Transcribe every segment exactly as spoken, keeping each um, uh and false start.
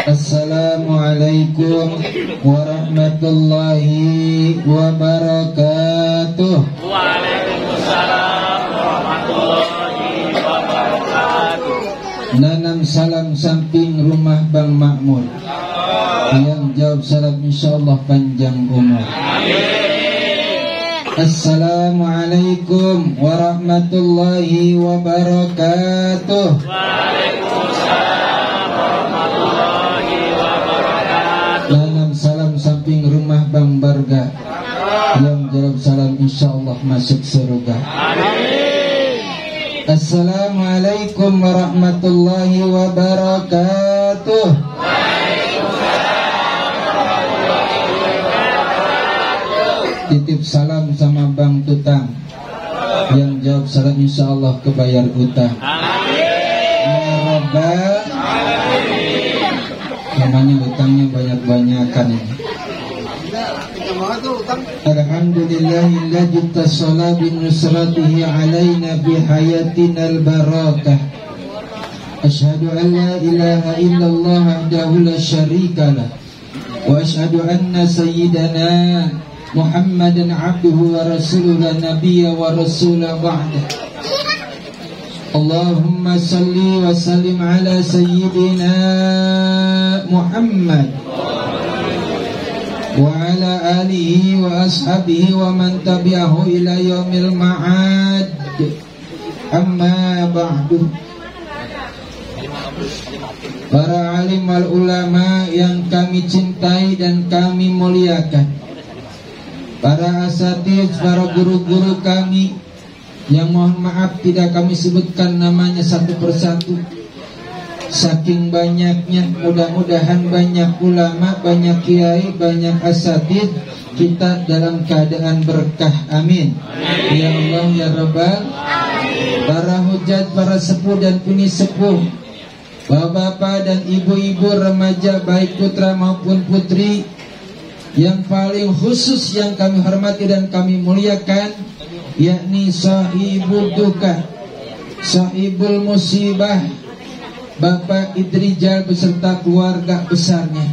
Assalamualaikum warahmatullahi wabarakatuh. Waalaikumsalam warahmatullahi wabarakatuh. Nanam salam samping rumah Bang Makmur. Yang jawab salam insyaallah panjang umur. Assalamualaikum warahmatullahi wabarakatuh. Waalaikumsalam warahmatullahi wabarakatuh. Nanam salam samping rumah Bang Barga. Yang jawab salam insyaallah masuk surga. Amin. Assalamualaikum warahmatullahi wabarakatuh. Titip salam sama Bang Tutang. Yang jawab salam insyaallah kebayar utang. Amin. Ya Rabbal Alamin. Namanya utangnya banyak-banyakan ini. Alhamdulillahilladzi tasalla bi nusratihi alaina bi hayatinal barakah. Asyhadu an la ilaha illallah wahdahu la syarikalah wa asyhadu anna sayyidana Muhammadan abduhu wa rasuluhu la nabiyya wa rasula ba'da. Allahumma salli wa sallim ala sayyidina Muhammad wa ala alihi wa ashabihi wa man tabi'ahu ila yaumil ma'ad. Amma ba'du. Para alim wal ulama yang kami cintai dan kami muliakan, para asatiz, para guru-guru kami yang mohon maaf tidak kami sebutkan namanya satu persatu, saking banyaknya. Mudah-mudahan banyak ulama, banyak kiai, banyak asatiz, kita dalam keadaan berkah. Amin. Ya Allah ya Rabbal. Para hujat, para sepuh dan pini sepuh, bapak-bapak dan ibu-ibu, remaja baik putra maupun putri, yang paling khusus yang kami hormati dan kami muliakan, yakni sahibul duka, sahibul musibah, Bapak Idrijal beserta keluarga besarnya.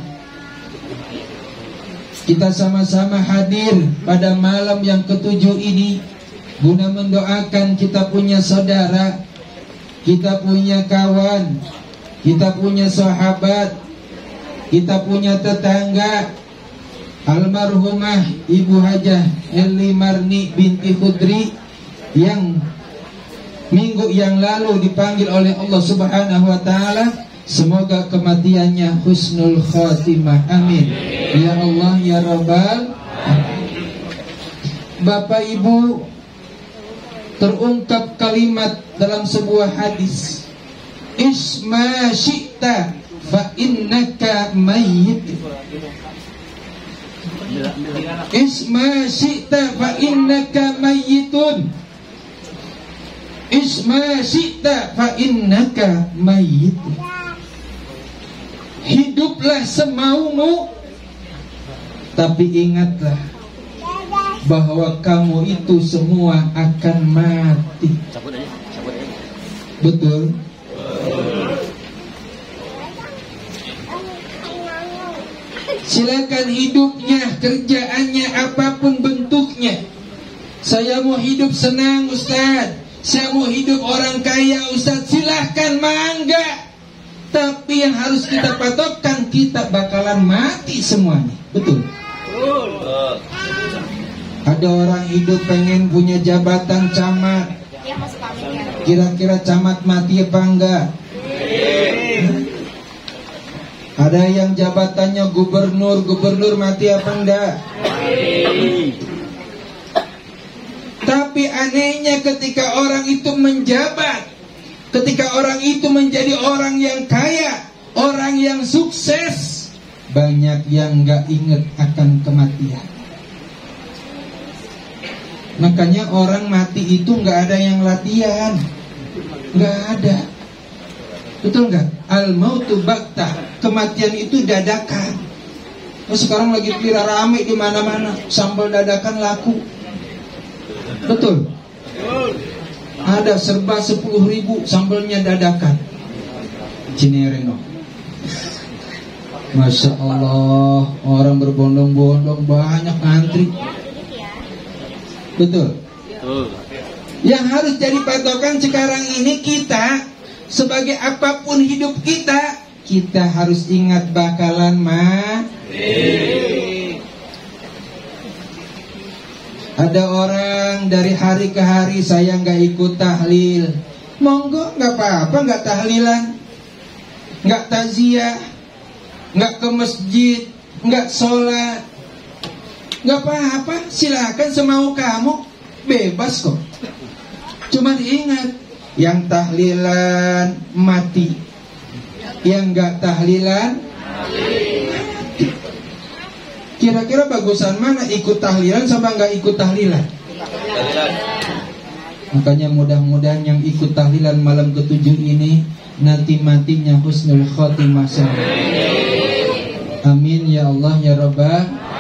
Kita sama-sama hadir pada malam yang ketujuh ini guna mendoakan kita punya saudara, kita punya kawan, kita punya sahabat, kita punya tetangga, almarhumah Ibu Hajah Eli Marni binti Khudri yang minggu yang lalu dipanggil oleh Allah Subhanahu wa taala. Semoga kematiannya husnul khatimah. Amin. Ya Allah ya Rabbal. Bapak Ibu, terungkap kalimat dalam sebuah hadis, Isma syi'ta fa innaka mayyit. Isma syi'ta fa innaka mayyitun. Isma syi'ta fa innaka mayyitun. Hiduplah semaumu, tapi ingatlah bahwa kamu itu semua akan mati. Betul? Silakan hidupnya, kerjaannya apapun bentuknya. Saya mau hidup senang Ustaz, saya mau hidup orang kaya Ustaz, silahkan, mangga. Tapi yang harus kita patokkan, kita bakalan mati semuanya. Betul? Ada orang hidup pengen punya jabatan camat, kira-kira camat mati apa enggak? Ada yang jabatannya gubernur, gubernur mati apa enggak? Tapi anehnya ketika orang itu menjabat, ketika orang itu menjadi orang yang kaya, orang yang sukses, banyak yang enggak ingat akan kematian. Makanya orang mati itu enggak ada yang latihan, enggak ada. Betul enggak? Al-mautu baktah, kematian itu dadakan. Oh, sekarang lagi kira rame di mana-mana, sambal dadakan laku. Betul? Ada serba sepuluh ribu, sambalnya dadakan. Cinereno. Masya Allah, orang berbondong-bondong banyak ngantri. Betul. Betul. Yang harus jadi patokan sekarang ini kita, sebagai apapun hidup kita, kita harus ingat bakalan mati. Ada orang dari hari ke hari saya nggak ikut tahlil. Monggo, nggak apa-apa, nggak tahlilan, nggak taziah, nggak ke masjid, nggak sholat, nggak apa-apa, silakan semau kamu, bebas kok. Cuman ingat, yang tahlilan mati, yang nggak tahlilan mati. Kira-kira bagusan mana, ikut tahlilan sama nggak ikut tahlilan? Makanya mudah-mudahan yang ikut tahlilan malam ketujuh ini nanti matinya husnul khotimah. Amin ya Allah ya Rabbah.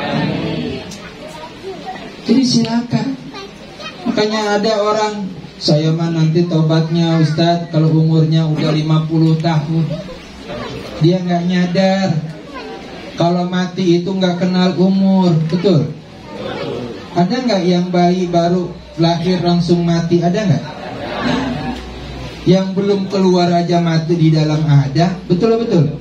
Jadi silakan. Makanya ada orang, saya mah nanti tobatnya Ustadz kalau umurnya udah lima puluh tahun. Dia nggak nyadar kalau mati itu nggak kenal umur. Betul? Ada nggak yang bayi baru lahir langsung mati? Ada nggak? Yang belum keluar aja mati di dalam ada. Betul betul.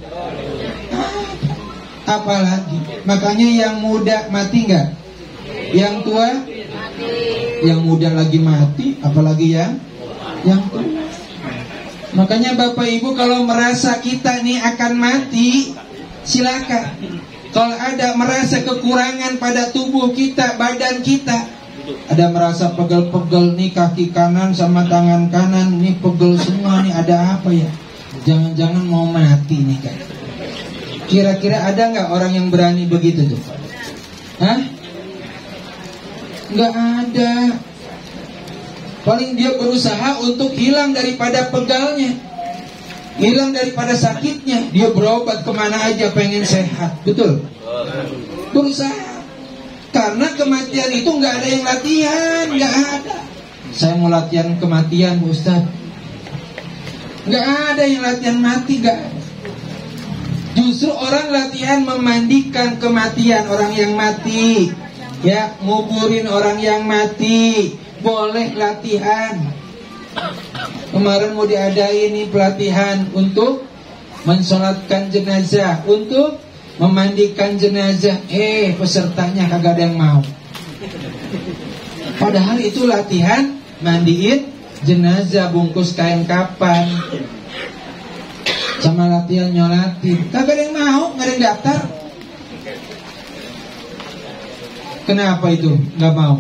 Apalagi, makanya yang muda mati nggak? Yang tua? Yang muda lagi mati, apalagi yang yang tua. Makanya Bapak Ibu kalau merasa kita nih akan mati, silakan. Kalau ada merasa kekurangan pada tubuh kita, badan kita, ada merasa pegel-pegel nih kaki kanan sama tangan kanan nih pegel semua nih, ada apa ya? Jangan-jangan mau mati nih kan? Kira-kira ada nggak orang yang berani begitu tuh? Hah? Nggak ada. Paling dia berusaha untuk hilang daripada pegalnya, hilang daripada sakitnya. Dia berobat kemana aja pengen sehat. Betul? Berusaha. Karena kematian itu nggak ada yang latihan, nggak ada. Saya mau latihan kematian, Ustaz. Nggak ada yang latihan mati, nggak ada. Justru orang latihan memandikan kematian orang yang mati, ya, nguburin orang yang mati, boleh latihan. Kemarin mau diadain nih pelatihan untuk mensolatkan jenazah, untuk memandikan jenazah. Eh, pesertanya kagak ada yang mau. Padahal itu latihan mandiin jenazah, bungkus kain kapan, sama latihan nyolatin. Kagak ada yang mau, nggak ada yang daftar. Kenapa itu nggak mau?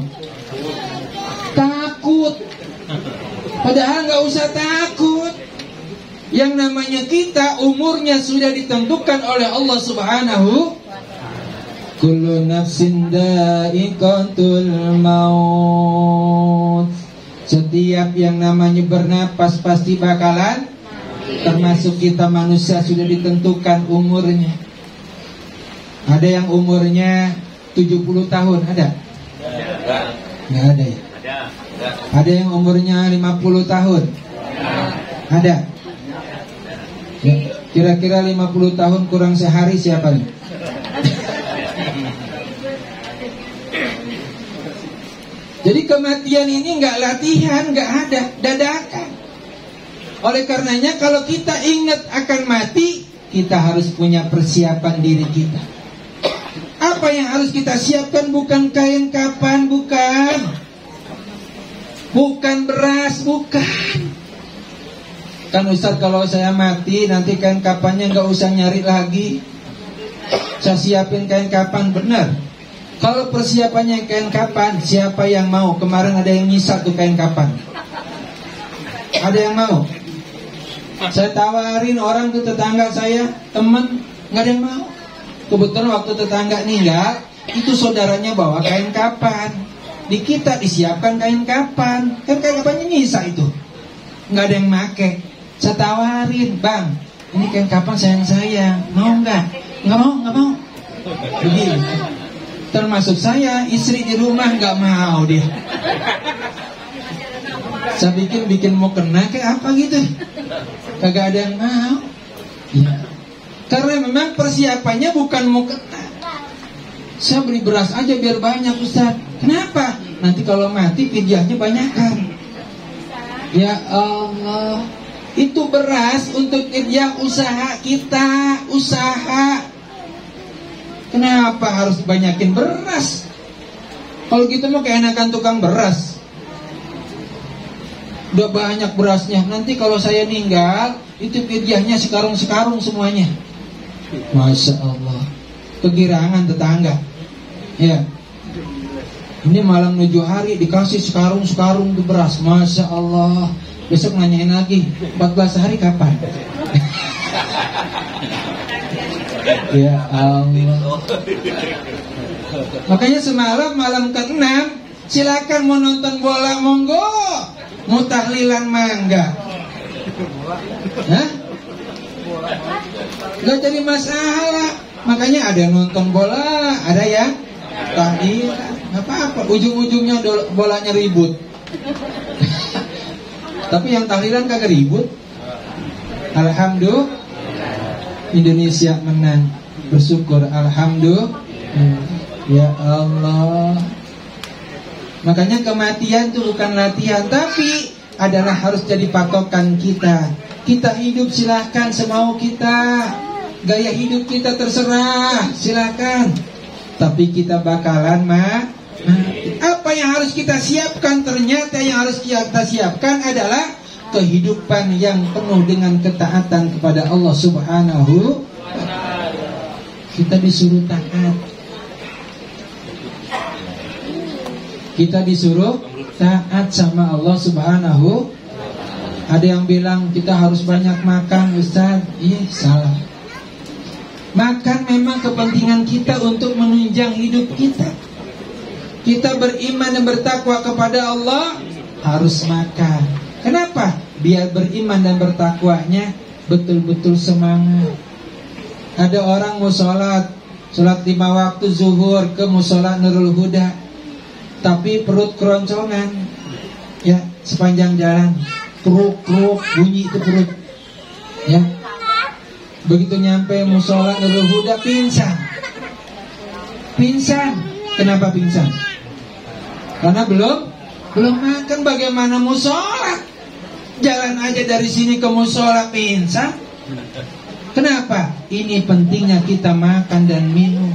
Takut. Padahal nggak usah takut. Yang namanya kita umurnya sudah ditentukan oleh Allah Subhanahu. Kullu nafsin dha'iqatul maut. Setiap yang namanya bernapas pasti bakalan, termasuk kita manusia sudah ditentukan umurnya. Ada yang umurnya tujuh puluh tahun, ada? Nggak ada ya? Ada yang umurnya lima puluh tahun? Ada? Ya, kira-kira lima puluh tahun kurang sehari siapa nih? Jadi kematian ini nggak latihan, nggak ada, dadakan. Oleh karenanya kalau kita ingat akan mati, kita harus punya persiapan diri kita. Apa yang harus kita siapkan? Bukan kain kapan, bukan. Bukan beras, bukan. Kan Ustaz, kalau saya mati nanti kain kapannya nggak usah nyari lagi, saya siapin kain kapan. Benar. Kalau persiapannya kain kapan, siapa yang mau? Kemarin ada yang nyisa tuh kain kapan. Ada yang mau? Saya tawarin orang tuh, tetangga saya, teman, nggak ada yang mau. Kebetulan waktu tetangga ninggal, itu saudaranya bawa kain kapan. Di kita disiapkan kain kapan. Kan kain kapannya nyisa itu, nggak ada yang make. Saya tawarin, bang, ini kain kapan sayang-sayang, mau nggak? Nggak mau, nggak mau. Begini. Termasuk saya, istri di rumah nggak mau dia. Saya bikin-bikin mau kena kayak apa gitu, kagak ada yang mau. Ya. Karena memang persiapannya bukan mau kena. Saya beli beras aja biar banyak Ustaz. Kenapa? Nanti kalau mati fidyahnya banyakan. Ya Allah, itu beras untuk fidyah usaha kita, usaha. Kenapa harus banyakin beras? Kalau gitu mah keenakan tukang beras. Udah banyak berasnya. Nanti kalau saya meninggal, itu fidyahnya sekarung-sekarung semuanya. Masya Allah, kegirangan tetangga. Ya, ini malam menuju hari dikasih sekarung-sekarung tuh beras. Masya Allah. Besok nanyain lagi, empat belas hari kapan? Ya Allah. Makanya semalam malam keenam, silakan mau nonton bola monggo, mau tahlilan mangga. Hah? Gak jadi masalah. Makanya ada yang nonton bola, ada yang tahlilan. Gak apa-apa, ujung-ujungnya bolanya ribut. Tapi yang tahlilan kagak ribut. Alhamdulillah, Indonesia menang. Bersyukur, alhamdulillah. Ya Allah. Makanya kematian itu bukan latihan, tapi adalah harus jadi patokan kita. Kita hidup silahkan semau kita, gaya hidup kita terserah, silahkan. Tapi kita bakalan mah apa yang harus kita siapkan? Ternyata yang harus kita siapkan adalah kehidupan yang penuh dengan ketaatan kepada Allah Subhanahu. Kita disuruh taat. Kita disuruh taat sama Allah Subhanahu. Ada yang bilang kita harus banyak makan, Ustaz. Iya, salah. Makan memang kepentingan kita untuk menunjang hidup kita. Kita beriman dan bertakwa kepada Allah, harus makan. Kenapa? Biar beriman dan bertakwanya betul-betul semangat. Ada orang mau sholat, sholat lima waktu zuhur ke musola Nurul Huda, tapi perut keroncongan. Ya, sepanjang jalan kruk-kruk bunyi itu perut. Ya. Begitu nyampe musola Nurul Huda pingsan. Pingsan. Kenapa pingsan? Karena belum belum makan. Bagaimana musola? Jalan aja dari sini ke musola pingsan. Kenapa? Ini pentingnya kita makan dan minum.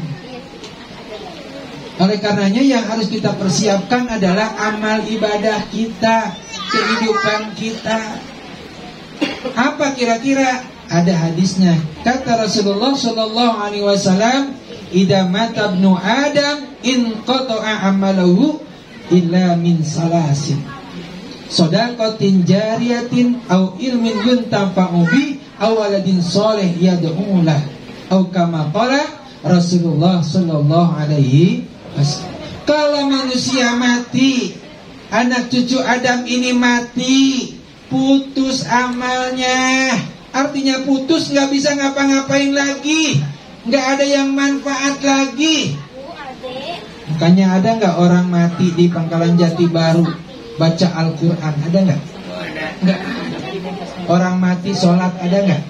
Oleh karenanya yang harus kita persiapkan adalah amal ibadah kita, kehidupan kita. Apa kira-kira? Ada hadisnya. Kata Rasulullah sallallahu alaihi wasallam, "Idza mata ibnu Adam in qata'a amaluhu illa min salasin. Shadaqatin jariyatin au ilmin yuntafa'u bi aw waladin shalih yad'u lah." Atau kama qala Rasulullah sallallahu alaihi wasallam. Kalau manusia mati, anak cucu Adam ini mati, putus amalnya. Artinya putus, gak bisa ngapa-ngapain lagi, gak ada yang manfaat lagi. Makanya ada gak orang mati di Pangkalan Jati Baru baca Al-Quran? Ada gak? Gak. Orang mati sholat ada gak?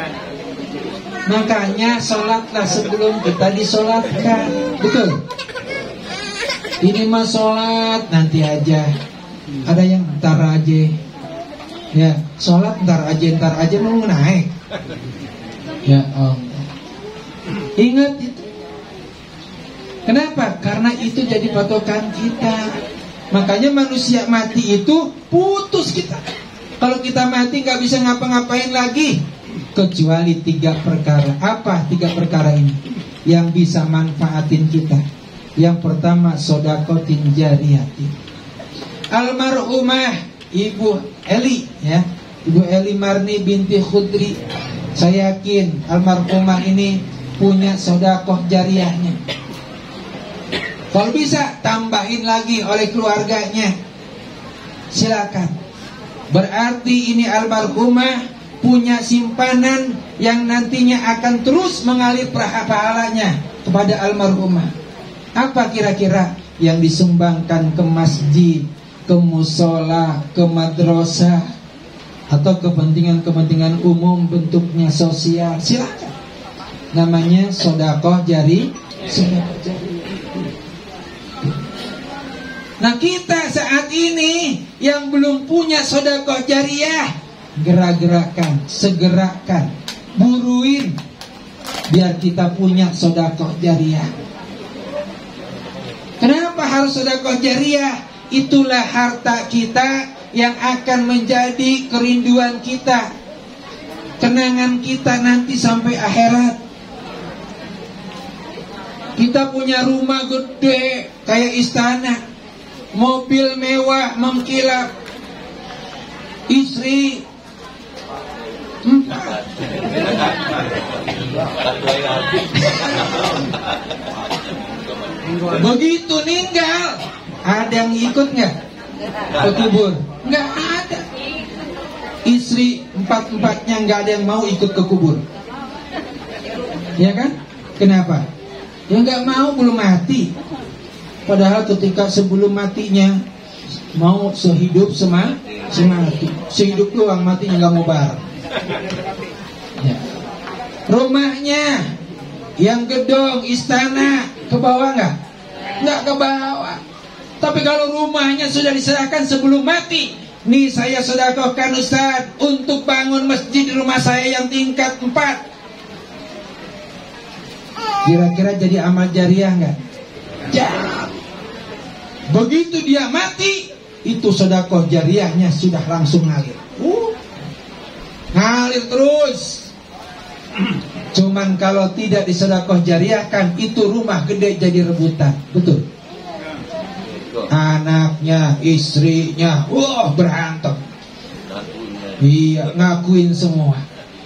Makanya sholatlah sebelum kita disolatkan. Betul? Ini mah sholat nanti aja, ada yang ntar aja. Ya, sholat ntar aja, ntar aja mau naik. Ya Allah. Ingat itu. Kenapa? Karena itu jadi patokan kita. Makanya manusia mati itu putus kita. Kalau kita mati gak bisa ngapa-ngapain lagi, kecuali tiga perkara. Apa tiga perkara ini yang bisa manfaatin kita? Yang pertama, shadaqatin jariyatin. Almarhumah Ibu Eli, ya, Ibu Eli Marni binti Khudri. Saya yakin almarhumah ini punya sedekah jariyahnya. Kalau bisa tambahin lagi oleh keluarganya, silakan. Berarti ini almarhumah punya simpanan yang nantinya akan terus mengalir pahalanya kepada almarhumah. Apa kira-kira yang disumbangkan ke masjid, ke musola, ke madrasah, atau kepentingan-kepentingan umum bentuknya sosial? Silakan. Namanya sodakoh jari. Sodakoh jari. Nah kita saat ini yang belum punya sodakoh jariyah, gerak-gerakan, segerakan, buruin biar kita punya sodakoh jariyah. Kenapa harus sodakoh jariyah? Itulah harta kita yang akan menjadi kerinduan kita, kenangan kita nanti sampai akhirat. Kita punya rumah gede kayak istana, mobil mewah mengkilap, istri empat. Begitu meninggal, ada yang ikut nggak ke kubur? Nggak ada. Istri empat-empatnya nggak ada yang mau ikut ke kubur, ya kan? Kenapa? Ya nggak mau, belum mati. Padahal ketika sebelum matinya mau sehidup sema semati, sehidup doang, matinya nggak mau bareng. Ya. Rumahnya yang gedong istana ke bawah nggak? Nggak ke bawah. Tapi kalau rumahnya sudah diserahkan sebelum mati, nih saya sedekahkan Ustaz untuk bangun masjid di rumah saya yang tingkat empat. Kira-kira jadi amal jariah nggak? Jangan. Begitu dia mati, itu sedekah jariahnya sudah langsung ngalir. Uh, ngalir terus. Cuman kalau tidak disedekah jariahkan, itu rumah gede jadi rebutan. Betul? Anaknya, istrinya, wah berantem. Iya, ngakuin semua.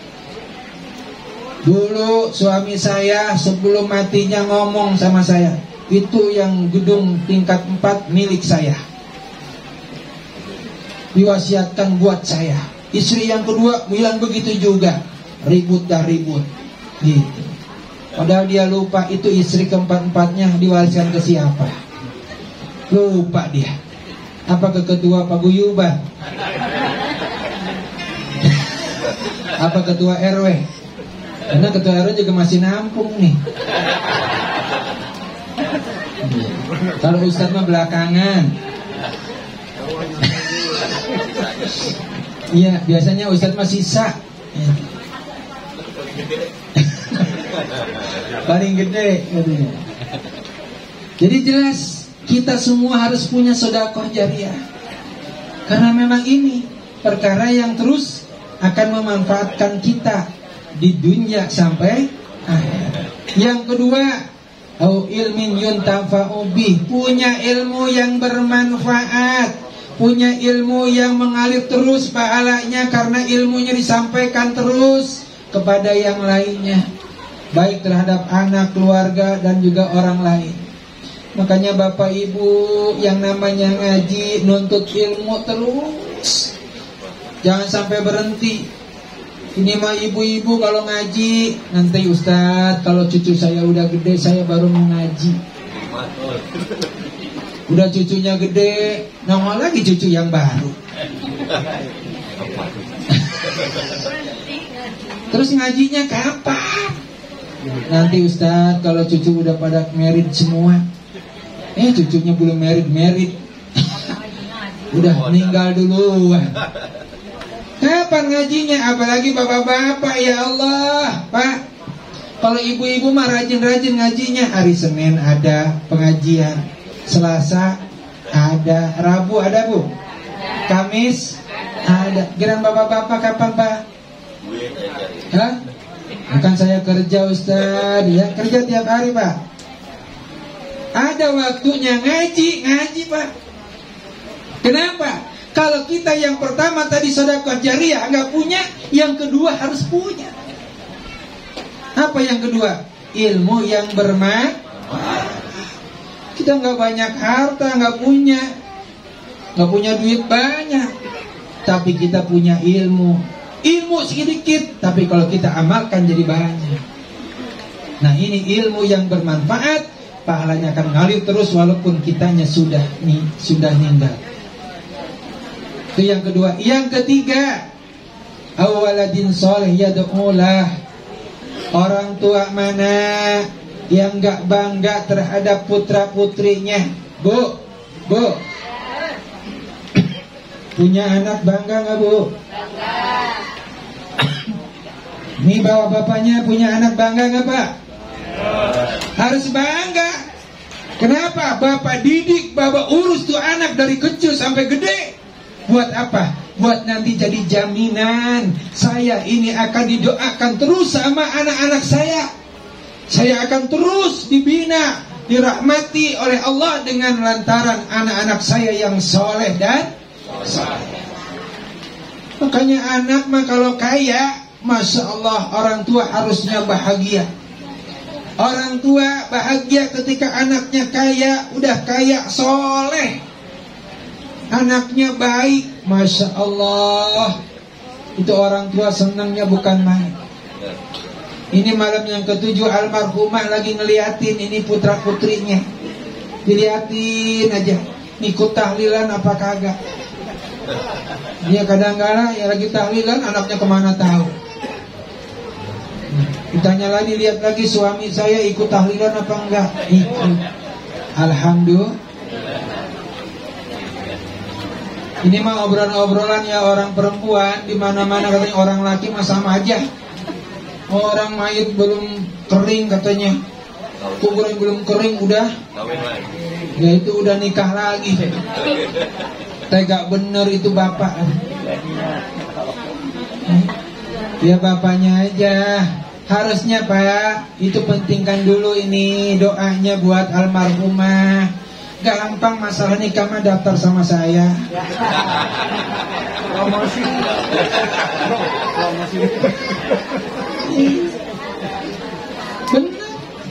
Dulu suami saya sebelum matinya ngomong sama saya, itu yang gedung tingkat empat milik saya, diwasiatkan buat saya. Istri yang kedua bilang begitu juga, ribut dah ribut gitu. Padahal dia lupa itu istri keempat-empatnya diwariskan ke siapa. Lupa dia. Apa ke ketua paguyuban? Apa ketua R W? Karena ketua R W juga masih nampung nih. Kalau Ustadz mah belakangan. Iya, biasanya Ustadz mah sisa. Paling gede katanya. Jadi jelas kita semua harus punya sedekah jariah. Karena memang ini perkara yang terus akan memanfaatkan kita di dunia sampai akhirat. Yang kedua, au ilmin yuntafa'u bih, punya ilmu yang bermanfaat, punya ilmu yang mengalir terus pahalanya karena ilmunya disampaikan terus kepada yang lainnya, baik terhadap anak, keluarga, dan juga orang lain. Makanya Bapak Ibu yang namanya ngaji, nuntut ilmu terus, jangan sampai berhenti. Ini mah ibu-ibu kalau ngaji, nanti Ustadz kalau cucu saya udah gede saya baru mau ngaji. Udah cucunya gede, nongol lagi cucu yang baru. Terus ngajinya kapan? Nanti Ustadz kalau cucu udah pada married semua. Eh cucunya belum married-married. Udah meninggal duluan. Kapan ngajinya? Apalagi bapak-bapak, ya Allah, Pak. Kalau ibu-ibu mah rajin-rajin ngajinya. Hari Senin ada pengajian, Selasa ada, Rabu ada Bu, Kamis ada. Giliran bapak-bapak kapan Pak? Hah? Bukan saya kerja Ustaz, ya kerja tiap hari Pak. Ada waktunya ngaji, ngaji Pak. Kenapa? Kalau kita yang pertama tadi sedekah jariah nggak punya, yang kedua harus punya. Apa yang kedua? Ilmu yang bermanfaat. Kita nggak banyak harta, nggak punya, nggak punya duit banyak, tapi kita punya ilmu. Ilmu sedikit, tapi kalau kita amalkan jadi banyak. Nah ini ilmu yang bermanfaat, pahalanya akan ngalir terus walaupun kitanya sudah nih sudah meninggal. Itu yang kedua. Yang ketiga, awaladin soleh yad'ulah, Orang tua mana yang gak bangga terhadap putra putrinya? Bu, bu, punya anak bangga gak bu? Bangga. Nih bawa bapaknya punya anak bangga gak pak? Harus bangga. Kenapa? Bapak didik, bapak urus tuh anak dari kecil sampai gede. Buat apa? Buat nanti jadi jaminan saya ini akan didoakan terus sama anak-anak saya. Saya akan terus dibina, dirahmati oleh Allah dengan lantaran anak-anak saya yang soleh dan saleh. Makanya anak mah kalau kaya, Masya Allah, orang tua harusnya bahagia. Orang tua bahagia ketika anaknya kaya, udah kaya, soleh, anaknya baik, Masya Allah. Itu orang tua senangnya bukan main. Ini malam yang ketujuh, almarhumah lagi ngeliatin ini putra putrinya. Diliatin aja, ikut tahlilan apa kagak. Dia kadang-kadang ya lagi tahlilan, anaknya kemana tahu. Ditanya lagi, lihat lagi suami saya ikut tahlilan apa enggak? Ikut. Alhamdulillah. Ini mah obrolan-obrolan ya orang perempuan, di mana-mana katanya orang laki mah sama aja. Orang mayit belum kering katanya, kuburan belum kering udah, ya itu udah nikah lagi. Tega bener itu bapak. Ya bapaknya aja. Harusnya Pak, itu pentingkan dulu ini doanya buat almarhumah. Gampang masalah nikah mah daftar sama saya. Promosi. Promosi. Benar.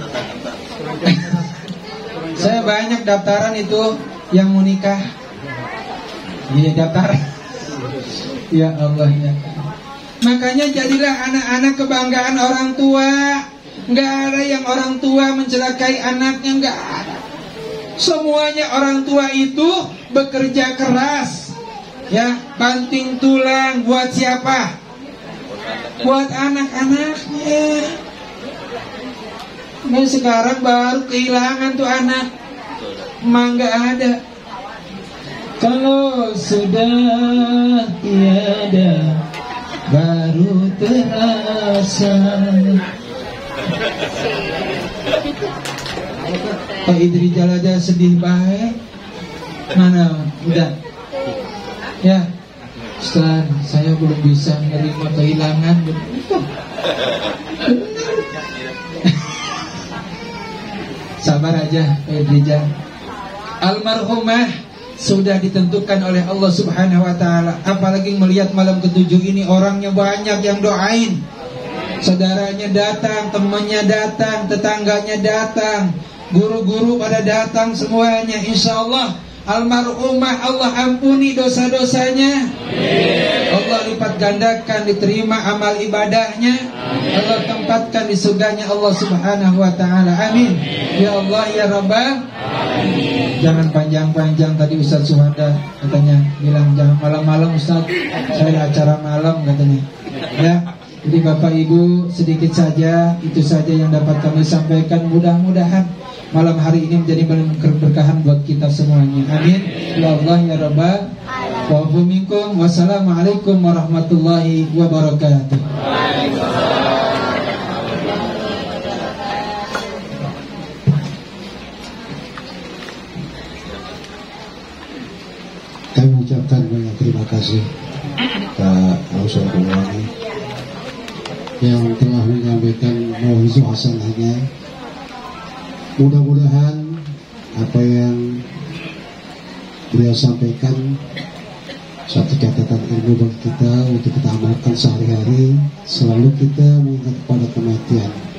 Saya banyak daftaran itu yang mau nikah. Iya daftar. Ya Allah ya. Makanya jadilah anak-anak kebanggaan orang tua. Nggak ada yang orang tua mencelakai anaknya, nggak ada. Semuanya orang tua itu bekerja keras, ya, banting tulang buat siapa? Buat anak-anaknya. Nah sekarang baru kehilangan tuh anak, emang nggak ada. Kalau sudah tiada, baru terasa. Pak Idrijal aja sedih baik. Mana udah? Ya, Ustaz, saya belum bisa menerima kehilangan. Sabar aja Pak Idrijal. Almarhumah sudah ditentukan oleh Allah Subhanahu wa ta'ala. Apalagi melihat malam ketujuh ini orangnya banyak yang doain. Saudaranya datang, temannya datang, tetangganya datang, guru-guru pada datang semuanya. Insya Allah almarhumah Allah ampuni dosa-dosanya. Allah lipat gandakan, diterima amal ibadahnya. Allah tempatkan di surganya Allah Subhanahu wa ta'ala. Amin. Ya Allah ya Rabbal. Jangan panjang-panjang. Tadi Ustaz Suhada katanya bilang jangan malam-malam Ustaz, saya acara malam katanya. Ya, jadi Bapak Ibu sedikit saja, itu saja yang dapat kami sampaikan. Mudah-mudahan malam hari ini menjadi berkahan buat kita semuanya. Amin. Ya Allah ya Rabbal. Wa minkum. Wassalamualaikum warahmatullahi wabarakatuh. Kami mengucapkan banyak terima kasih Pak Rasul Bulwani yang telah menyampaikan mau'izah hasanahnya. Mudah-mudahan apa yang beliau sampaikan satu catatan ilmu bagi kita untuk kita amalkan sehari-hari. Selalu kita mengingat kepada kematian.